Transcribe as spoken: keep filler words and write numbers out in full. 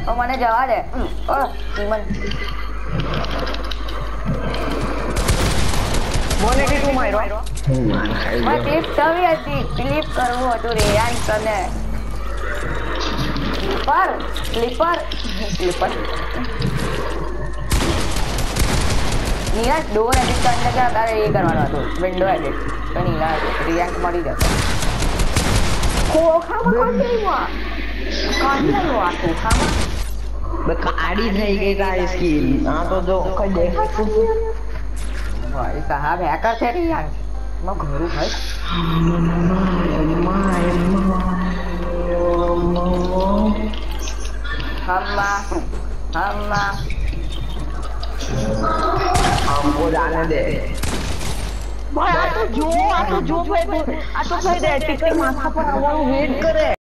તો મને જવા દે ઓ મન મને કે તું માર્યો મેં ક્લિપ કરવી હતી ક્લિપ કરવું હતું રે યાર તને ક્લિપર ક્લિપર ક્લિપર નીલા ડોર એડિટ કરને કે તારે એ કરવાનો હતો વિન્ડો એડિટ તો નીલા રિયાક્ટ મળી જતો ખોખામાં કોણ આવ્યો કોણ આવ્યો આ ખોખામાં કાડી થઈ ગઈ તારી સ્કીન આ તો જો કઈ દેખાતું ભાઈ સાહેબ હેકર છે રે યાર માં ઘરું ભાઈ હમ્મા હમ્મા हमको जाने दे भाई आ तो जो आ तो जो भाई आ तो भाई टिकट माथा पर वेट करे